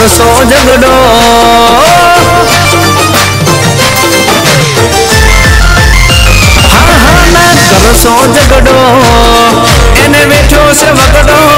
करसो झगड़ो हाँ हाँ ना करसो झगड़ो एने बैठो से वगड़ो